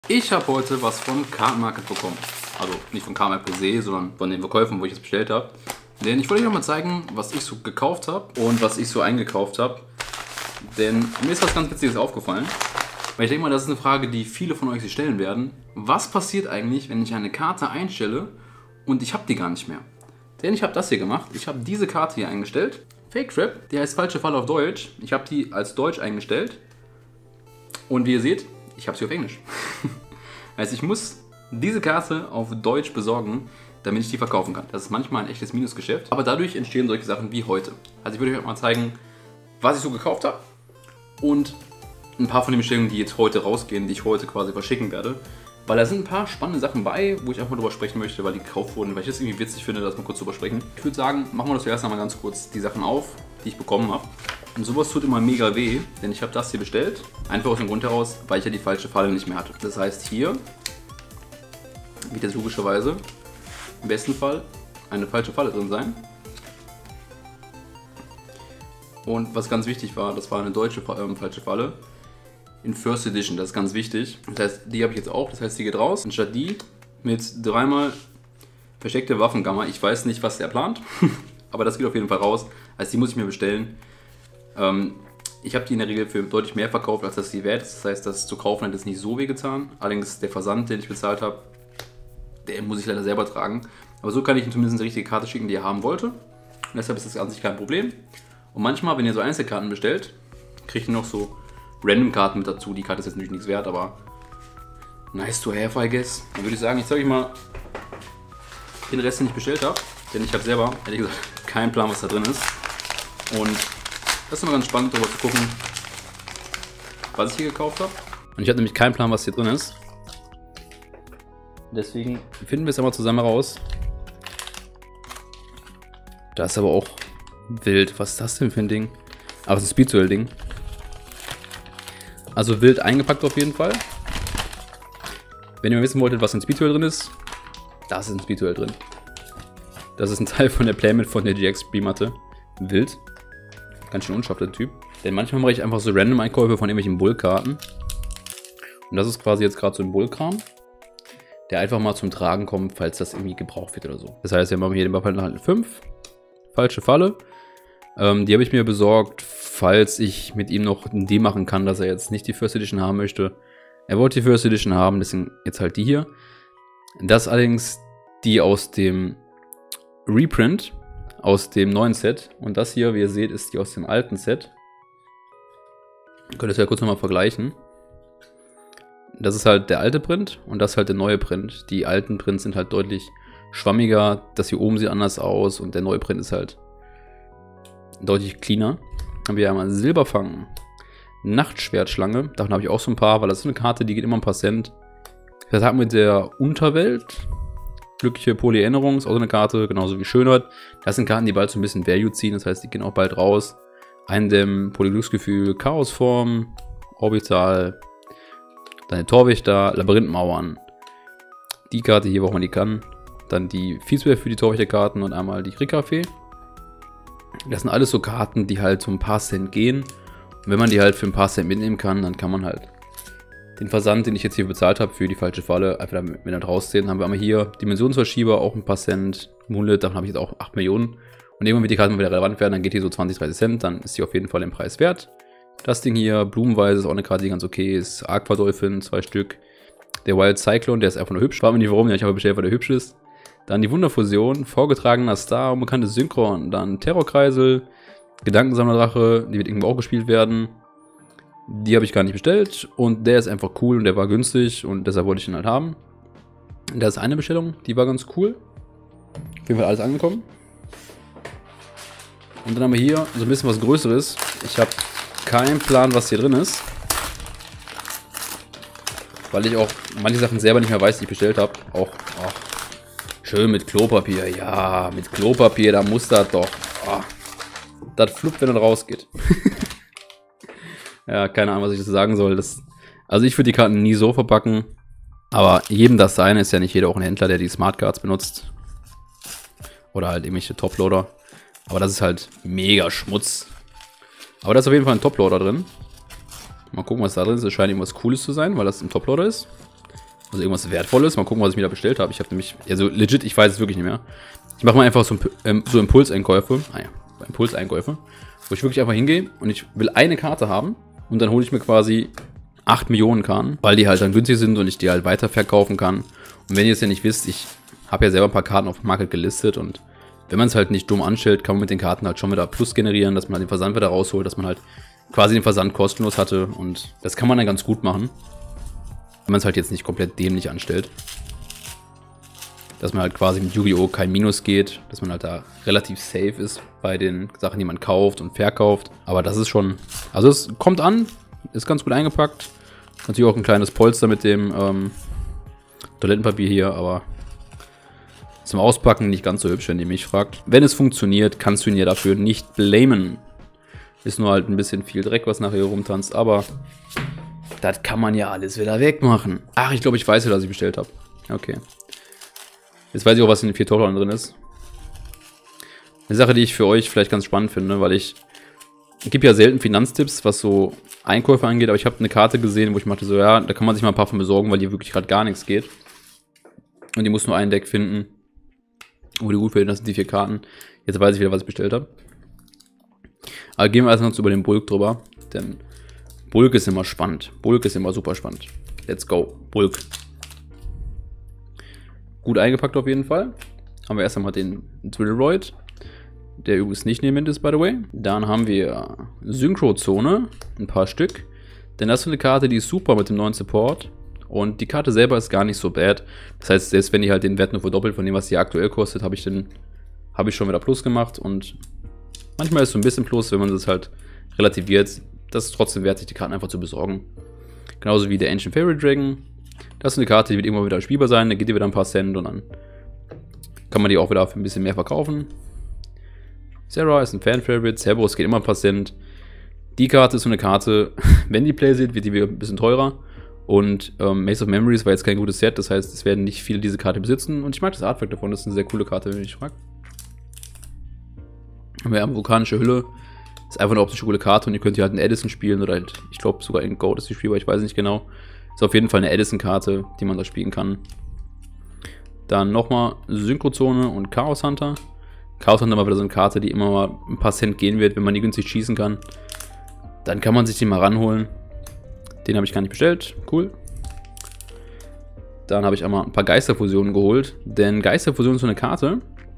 Ich habe heute was von Card Market bekommen. Also nicht von Card Market per se, sondern von den Verkäufen, wo ich es bestellt habe. Denn ich wollte euch noch mal zeigen, was ich so gekauft habe und was ich so eingekauft habe. Denn mir ist was ganz Witziges aufgefallen. Weil ich denke mal, das ist eine Frage, die viele von euch sich stellen werden. Was passiert eigentlich, wenn ich eine Karte einstelle und ich habe die gar nicht mehr? Denn ich habe das hier gemacht. Ich habe diese Karte hier eingestellt. Fake Trap, die heißt falsche Falle auf Deutsch. Ich habe die als Deutsch eingestellt. Und wie ihr seht, ich habe sie auf Englisch. Also ich muss diese Karte auf Deutsch besorgen, damit ich die verkaufen kann. Das ist manchmal ein echtes Minusgeschäft. Aber dadurch entstehen solche Sachen wie heute. Also ich würde euch mal zeigen, was ich so gekauft habe. Und ein paar von den Bestellungen, die jetzt heute rausgehen, die ich heute quasi verschicken werde. Weil da sind ein paar spannende Sachen bei, wo ich auch mal drüber sprechen möchte, weil die gekauft wurden, weil ich das irgendwie witzig finde, das mal kurz drüber sprechen. Ich würde sagen, machen wir das zuerst einmal ganz kurz die Sachen auf, die ich bekommen habe. Und sowas tut immer mega weh, denn ich habe das hier bestellt. Einfach aus dem Grund heraus, weil ich ja die falsche Falle nicht mehr hatte. Das heißt, hier wird jetzt logischerweise im besten Fall eine falsche Falle drin sein. Und was ganz wichtig war, das war eine deutsche falsche Falle. In First Edition, das ist ganz wichtig. Das heißt, die habe ich jetzt auch, das heißt, die geht raus. Anstatt die mit dreimal versteckte Waffengamma. Ich weiß nicht, was der plant, aber das geht auf jeden Fall raus. Also die muss ich mir bestellen. Ich habe die in der Regel für deutlich mehr verkauft, als das die wert ist. Das heißt, das zu kaufen hat jetzt nicht so weh getan. Allerdings der Versand, den ich bezahlt habe, den muss ich leider selber tragen. Aber so kann ich ihm zumindest eine richtige Karte schicken, die er haben wollte. Und deshalb ist das an sich kein Problem. Und manchmal, wenn ihr so Einzelkarten bestellt, kriegt ihr noch so Random-Karten mit dazu. Die Karte ist jetzt natürlich nichts wert, aber nice to have, I guess. Dann würde ich sagen, ich zeige euch mal den Rest, den ich bestellt habe. Denn ich habe selber, ehrlich gesagt, keinen Plan, was da drin ist. Und das ist immer ganz spannend, darüber zu gucken, was ich hier gekauft habe. Und ich habe nämlich keinen Plan, was hier drin ist. Deswegen finden wir es einmal zusammen raus. Das ist aber auch wild. Was ist das denn für ein Ding? Aber es ist ein Speedduel-Ding. Also wild eingepackt auf jeden Fall. Wenn ihr mal wissen wolltet, was in Speedduel drin ist, da ist ein Speedduel drin. Das ist ein Teil von der Playmate von der GX-Spielmatte. Wild. Ganz schön unscharf, der Typ. Denn manchmal mache ich einfach so random Einkäufe von irgendwelchen Bullkarten. Und das ist quasi jetzt gerade so ein Bullkram, der einfach mal zum Tragen kommt, falls das irgendwie gebraucht wird oder so. Das heißt, wir haben hier den Ballplan 5. Falsche Falle. Die habe ich mir besorgt, falls ich mit ihm noch einen Deal machen kann, dass er jetzt nicht die First Edition haben möchte. Er wollte die First Edition haben, deswegen jetzt halt die hier. Das allerdings die aus dem Reprint, aus dem neuen Set. Und das hier, wie ihr seht, ist die aus dem alten Set. Ihr könnt das ja kurz nochmal vergleichen. Das ist halt der alte Print und das ist halt der neue Print. Die alten Prints sind halt deutlich schwammiger. Das hier oben sieht anders aus und der neue Print ist halt deutlich cleaner. Haben wir einmal Silberfang, Nachtschwertschlange. Davon habe ich auch so ein paar, weil das ist eine Karte, die geht immer ein paar Cent. Das haben wir der Unterwelt. Glückliche Poly-Erinnerung ist auch so eine Karte, genauso wie Schönheit. Das sind Karten, die bald so ein bisschen Value ziehen, das heißt, die gehen auch bald raus. Eindämmen, Polyglücksgefühl, Chaosform, Orbital, dann Torwächter, Labyrinthmauern. Die Karte hier, wo man die kann. Dann die Viehswehr für die Torwächterkarten und einmal die Rickerfee. Das sind alles so Karten, die halt so ein paar Cent gehen. Und wenn man die halt für ein paar Cent mitnehmen kann, dann kann man halt den Versand, den ich jetzt hier bezahlt habe für die falsche Falle, einfach mit halt rausziehen. Dann haben wir einmal hier Dimensionsverschieber, auch ein paar Cent. Mullet, davon habe ich jetzt auch 8 Millionen. Und irgendwann wird die Karte mal wieder relevant werden, dann geht hier so 20, 30 Cent, dann ist die auf jeden Fall den Preis wert. Das Ding hier, Blumenweise, ist auch eine Karte, die ganz okay ist. Aquadolphin, 2 Stück. Der Wild Cyclone, der ist einfach nur hübsch. Frag mich nicht warum, ja, ich habe bestellt, weil der hübsch ist. Dann die Wunderfusion, vorgetragener Star, unbekanntes Synchron. Dann Terrorkreisel, Gedankensammlerdrache, die wird irgendwo auch gespielt werden. Die habe ich gar nicht bestellt und der ist einfach cool und der war günstig und deshalb wollte ich ihn halt haben. Das ist eine Bestellung, die war ganz cool. Auf jeden Fall alles angekommen. Und dann haben wir hier so ein bisschen was Größeres. Ich habe keinen Plan, was hier drin ist. Weil ich auch manche Sachen selber nicht mehr weiß, die ich bestellt habe. Auch schön mit Klopapier. Ja, mit Klopapier, da muss das doch. Das fluppt, wenn er rausgeht. Ja, keine Ahnung, was ich dazu sagen soll. Also ich würde die Karten nie so verpacken. Aber jedem das seine, ist ja nicht jeder auch ein Händler, der die Smart Cards benutzt. Oder halt irgendwelche Toploader. Aber das ist halt mega Schmutz. Aber da ist auf jeden Fall ein Toploader drin. Mal gucken, was da drin ist. Es scheint irgendwas Cooles zu sein, weil das ein Toploader ist. Also irgendwas Wertvolles. Mal gucken, was ich mir da bestellt habe. Ich habe nämlich, also legit, ich weiß es wirklich nicht mehr. Ich mache mal einfach so Impulseinkäufe. Ah ja, Impulseinkäufe. Wo ich wirklich einfach hingehe und ich will eine Karte haben. Und dann hole ich mir quasi 8 Millionen Karten, weil die halt dann günstig sind und ich die halt weiterverkaufen kann. Und wenn ihr es ja nicht wisst, ich habe ja selber ein paar Karten auf dem Market gelistet und wenn man es halt nicht dumm anstellt, kann man mit den Karten halt schon wieder Plus generieren, dass man halt den Versand wieder rausholt, dass man halt quasi den Versand kostenlos hatte und das kann man dann ganz gut machen, wenn man es halt jetzt nicht komplett dämlich anstellt. Dass man halt quasi mit Yu-Gi-Oh! Kein Minus geht, dass man halt da relativ safe ist bei den Sachen, die man kauft und verkauft. Aber das ist schon, also es kommt an, ist ganz gut eingepackt. Natürlich auch ein kleines Polster mit dem Toilettenpapier hier, aber zum Auspacken nicht ganz so hübsch, wenn ihr mich fragt. Wenn es funktioniert, kannst du ihn ja dafür nicht blamen. Ist nur halt ein bisschen viel Dreck, was nachher rumtanzt, aber das kann man ja alles wieder wegmachen. Ach, ich glaube, ich weiß ja, was ich bestellt habe. Okay. Jetzt weiß ich auch, was in den 4 Tollern drin ist. Eine Sache, die ich für euch vielleicht ganz spannend finde, weil ich gebe ja selten Finanztipps, was so Einkäufe angeht, aber ich habe eine Karte gesehen, wo ich meinte so, ja, da kann man sich mal ein paar von besorgen, weil hier wirklich gerade gar nichts geht. Und die muss nur ein Deck finden, wo die gut finden, das sind die 4 Karten. Jetzt weiß ich wieder, was ich bestellt habe. Aber gehen wir erstmal über den Bulk drüber, denn Bulk ist immer spannend. Bulk ist immer super spannend. Let's go, Bulk. Gut eingepackt auf jeden Fall. Haben wir erst einmal den Drillroid, der übrigens nicht neben ist, by the way. Dann haben wir Synchrozone, ein paar Stück. Denn das ist eine Karte, die ist super mit dem neuen Support. Und die Karte selber ist gar nicht so bad. Das heißt, selbst wenn die halt den Wert nur verdoppelt von dem, was die aktuell kostet, habe ich schon wieder Plus gemacht. Und manchmal ist es so ein bisschen Plus, wenn man das halt relativiert. Das ist trotzdem wert, sich die Karten einfach zu besorgen. Genauso wie der Ancient Fairy Dragon. Das ist eine Karte, die wird irgendwann wieder spielbar sein. Dann geht die wieder ein paar Cent und dann kann man die auch wieder für ein bisschen mehr verkaufen. Sarah ist ein Fan-Favorite. Cerberus geht immer ein paar Cent. Die Karte ist so eine Karte, wenn die Play sieht, wird die wieder ein bisschen teurer. Und Maze of Memories war jetzt kein gutes Set. Das heißt, es werden nicht viele diese Karte besitzen. Und ich mag das Artwork davon. Das ist eine sehr coole Karte, wenn ich frage. Wir haben vulkanische Hülle. Ist einfach eine optische coole Karte. Und ihr könnt hier halt einen Edison spielen. Oder halt, ich glaube sogar in Gold ist die spielbar. Ich weiß nicht genau. Ist auf jeden Fall eine Edison-Karte, die man da spielen kann. Dann nochmal Synchrozone und Chaos Hunter. Chaos Hunter war wieder so eine Karte, die immer mal ein paar Cent gehen wird, wenn man die günstig schießen kann. Dann kann man sich die mal ranholen. Den habe ich gar nicht bestellt. Cool. Dann habe ich einmal ein paar Geisterfusionen geholt. Denn Geisterfusion ist so eine Karte,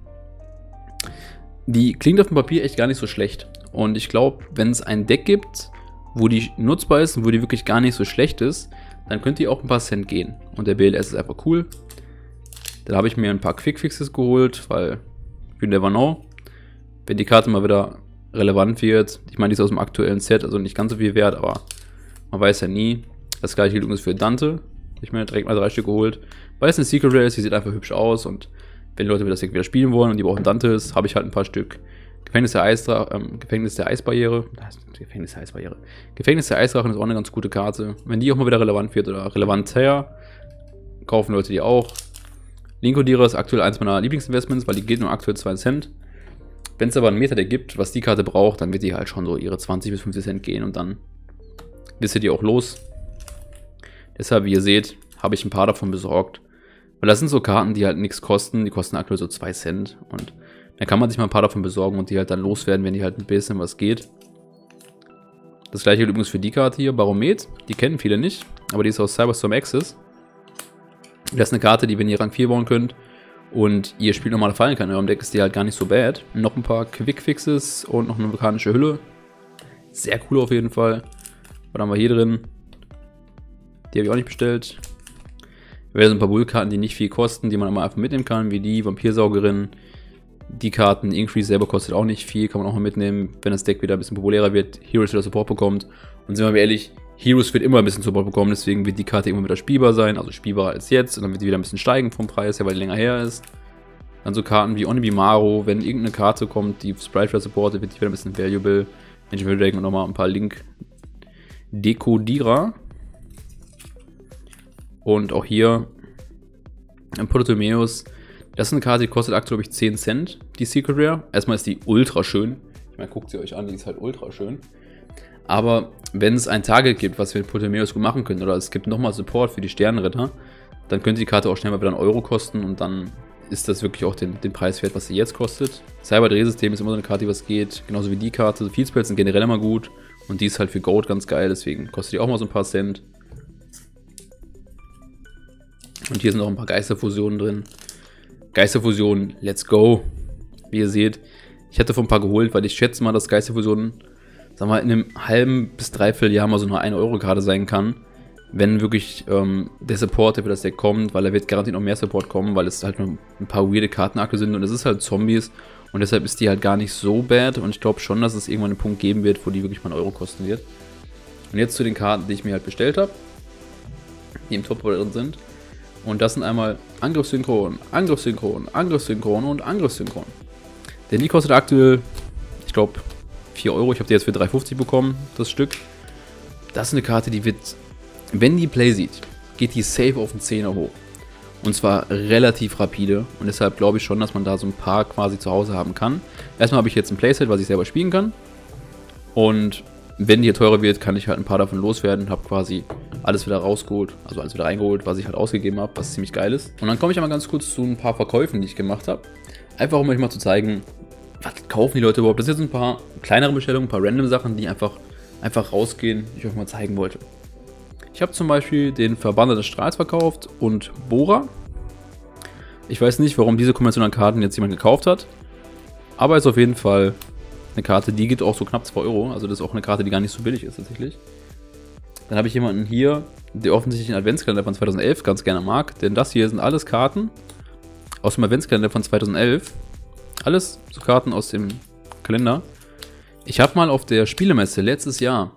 die klingt auf dem Papier echt gar nicht so schlecht. Und ich glaube, wenn es ein Deck gibt, wo die nutzbar ist und wo die wirklich gar nicht so schlecht ist, dann könnte die auch ein paar Cent gehen. Und der BLS ist einfach cool. Dann habe ich mir ein paar Quickfixes geholt, weil you never know, wenn die Karte mal wieder relevant wird. Ich meine, die ist aus dem aktuellen Set, also nicht ganz so viel wert, aber man weiß ja nie. Das gleiche gilt übrigens für Dante. Ich mir direkt mal 3 Stück geholt. Weil es eine Secret Rare ist, die sieht einfach hübsch aus und wenn Leute das Deck wieder spielen wollen und die brauchen Dantes, habe ich halt ein paar Stück. Gefängnis der Eisbarriere. Gefängnis der Eisdrachen ist auch eine ganz gute Karte. Wenn die auch mal wieder relevant wird oder relevanter, kaufen Leute die auch. Linkodira ist aktuell eins meiner Lieblingsinvestments, weil die geht nur aktuell 2 Cent. Wenn es aber einen Meta-Deck gibt, was die Karte braucht, dann wird die halt schon so ihre 20 bis 50 Cent gehen und dann wisst ihr die auch los. Deshalb, wie ihr seht, habe ich ein paar davon besorgt. Weil das sind so Karten, die halt nichts kosten. Die kosten aktuell so 2 Cent und dann kann man sich mal ein paar davon besorgen und die halt dann loswerden, wenn die halt ein bisschen was geht. Das gleiche gilt übrigens für die Karte hier, Baromet. Die kennen viele nicht, aber die ist aus Cyberstorm Access. Das ist eine Karte, die, wenn ihr Rang 4 bauen könnt und ihr Spiel normale Fallen kann in eurem Deck, ist die halt gar nicht so bad. Noch ein paar Quickfixes und noch eine vulkanische Hülle. Sehr cool auf jeden Fall. Was haben wir hier drin? Die habe ich auch nicht bestellt. Wir haben so ein paar Bullkarten, die nicht viel kosten, die man aber einfach mitnehmen kann, wie die Vampirsaugerin. Die Karten, Increase selber kostet auch nicht viel, kann man auch mal mitnehmen, wenn das Deck wieder ein bisschen populärer wird, Heroes wieder Support bekommt. Und sind wir mal ehrlich, Heroes wird immer ein bisschen Support bekommen, deswegen wird die Karte immer wieder spielbar sein, also spielbarer als jetzt. Und dann wird die wieder ein bisschen steigen vom Preis her, weil die länger her ist. Dann so Karten wie Onibimaro, wenn irgendeine Karte kommt, die Sprite wieder supportet, wird die wieder ein bisschen valuable. Ancient Fairy Dragon und nochmal ein paar Link Dekodira. Und auch hier Protomeus. Das ist eine Karte, die kostet aktuell, glaube ich, 10 Cent, die Secret Rare. Erstmal ist die ultra schön. Ich meine, guckt sie euch an, die ist halt ultra schön. Aber wenn es ein Target gibt, was wir mit Protomeus gut machen können, oder es gibt nochmal Support für die Sternenritter, dann könnte die Karte auch schnell mal wieder einen Euro kosten und dann ist das wirklich auch den Preis wert, was sie jetzt kostet. Cyber-Drehsystem ist immer so eine Karte, die was geht, genauso wie die Karte. Field Spells sind generell immer gut und die ist halt für Gold ganz geil, deswegen kostet die auch mal so ein paar Cent. Und hier sind noch ein paar Geisterfusionen drin. Geisterfusionen, let's go. Wie ihr seht, ich hatte vor ein paar geholt, weil ich schätze mal, dass Geisterfusionen, sagen wir mal, in einem halben bis dreiviertel Jahr mal so eine 1-Euro-Karte sein kann. Wenn wirklich der Support, der für das Deck kommt, weil er wird garantiert noch mehr Support kommen, weil es halt nur ein paar weirde Kartenakte sind und es ist halt Zombies und deshalb ist die halt gar nicht so bad und ich glaube schon, dass es irgendwann einen Punkt geben wird, wo die wirklich mal einen Euro kosten wird. Und jetzt zu den Karten, die ich mir halt bestellt habe, die im Top drin sind. Und das sind einmal Angriffssynchron, Angriffssynchron, Angriffssynchron und Angriffssynchron. Denn die kostet aktuell, ich glaube, 4 Euro. Ich habe die jetzt für 3,50 bekommen, das Stück. Das ist eine Karte, die wird, wenn die Play sieht, geht die safe auf den 10er hoch. Und zwar relativ rapide. Und deshalb glaube ich schon, dass man da so ein paar quasi zu Hause haben kann. Erstmal habe ich jetzt ein Playset, was ich selber spielen kann. Und wenn die hier teurer wird, kann ich halt ein paar davon loswerden. Habe quasi alles wieder rausgeholt, also alles wieder reingeholt, was ich halt ausgegeben habe, was ziemlich geil ist. Und dann komme ich einmal ganz kurz zu ein paar Verkäufen, die ich gemacht habe. Einfach um euch mal zu zeigen, was kaufen die Leute überhaupt. Das sind jetzt ein paar kleinere Bestellungen, ein paar random Sachen, die einfach rausgehen, die ich euch mal zeigen wollte. Ich habe zum Beispiel den Verband des Strahls verkauft und Bora. Ich weiß nicht, warum diese Kombination an Karten jetzt jemand gekauft hat. Aber ist auf jeden Fall eine Karte, die geht auch so knapp 2 Euro. Also das ist auch eine Karte, die gar nicht so billig ist tatsächlich. Dann habe ich jemanden hier, der offensichtlich den Adventskalender von 2011 ganz gerne mag. Denn das hier sind alles Karten aus dem Adventskalender von 2011. Alles so Karten aus dem Kalender. Ich habe mal auf der Spielemesse letztes Jahr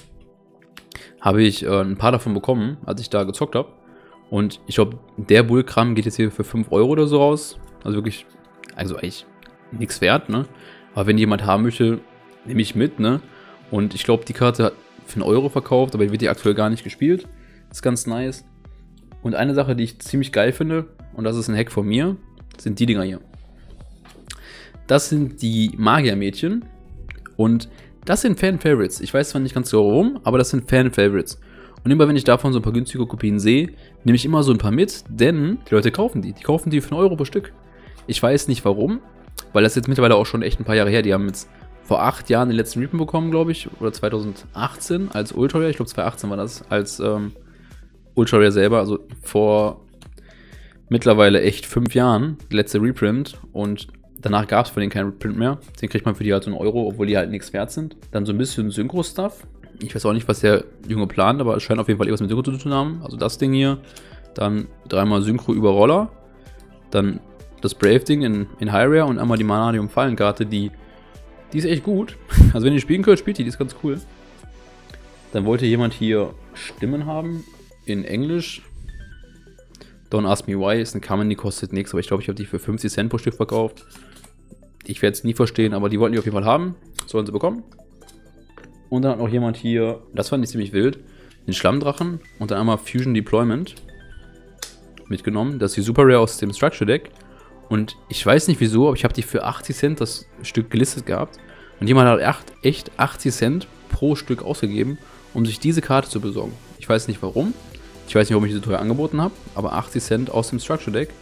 habe ich ein paar davon bekommen, als ich da gezockt habe. Und ich glaube, der Bullkram geht jetzt hier für 5 Euro oder so raus. Also wirklich, also eigentlich nichts wert, ne? Aber wenn jemand haben möchte, nehme ich mit, ne? Und ich glaube, die Karte hat für 1 Euro verkauft, aber die wird die aktuell gar nicht gespielt. Ist ganz nice. Und eine Sache, die ich ziemlich geil finde, und das ist ein Hack von mir, sind die Dinger hier. Das sind die Magiermädchen. Und das sind Fan-Favorites. Ich weiß zwar nicht ganz so warum, aber das sind Fan-Favorites. Und immer wenn ich davon so ein paar günstige Kopien sehe, nehme ich immer so ein paar mit, denn die Leute kaufen die. Die kaufen die für 1 Euro pro Stück. Ich weiß nicht warum, weil das jetzt mittlerweile auch schon echt ein paar Jahre her. Die haben jetzt vor 8 Jahren den letzten Reprint bekommen, glaube ich, oder 2018 als Ultra Rare. Ich glaube 2018 war das als Ultra Rare selber, also vor mittlerweile echt 5 Jahren, der letzte Reprint. Und danach gab es von denen keinen Reprint mehr. Den kriegt man für die halt so 1 Euro, obwohl die halt nichts wert sind. Dann so ein bisschen Synchro-Stuff. Ich weiß auch nicht, was der Junge plant, aber es scheint auf jeden Fall irgendwas mit Synchro zu tun haben. Also das Ding hier. Dann 3-mal Synchro über Roller. Dann das Brave-Ding in High Rare und einmal die Manadium-Fallenkarte, die ist echt gut. Also wenn ihr spielen könnt, spielt die ist ganz cool. Dann wollte jemand hier Stimmen haben in Englisch. Don't Ask Me Why ist eine Common, die kostet nichts, aber ich glaube, ich habe die für 50 Cent pro Stück verkauft. Ich werde es nie verstehen, aber die wollten die auf jeden Fall haben. Sollen sie bekommen. Und dann hat noch jemand hier, das fand ich ziemlich wild, den Schlammdrachen und dann einmal Fusion Deployment mitgenommen. Das ist die Super Rare aus dem Structure Deck. Und ich weiß nicht wieso, aber ich habe die für 80 Cent das Stück gelistet gehabt. Und jemand hat echt 80 Cent pro Stück ausgegeben, um sich diese Karte zu besorgen. Ich weiß nicht warum. Ich weiß nicht, warum ich diese teuer angeboten habe, aber 80 Cent aus dem Structure Deck.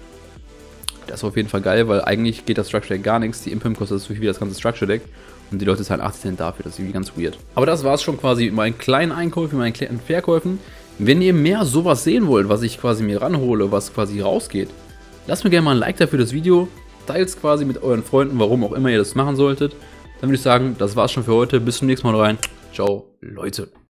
Das ist auf jeden Fall geil, weil eigentlich geht das Structure Deck gar nichts. Die Imp kostet so viel wie das ganze Structure Deck. Und die Leute zahlen 80 Cent dafür. Das ist irgendwie ganz weird. Aber das war es schon quasi mit meinen kleinen Einkäufen, mit meinen kleinen Verkäufen. Wenn ihr mehr sowas sehen wollt, was ich quasi mir ranhole, was quasi rausgeht, lasst mir gerne mal ein Like da für das Video. Teilt es quasi mit euren Freunden, warum auch immer ihr das machen solltet. Dann würde ich sagen, das war's schon für heute. Bis zum nächsten Mal rein. Ciao, Leute.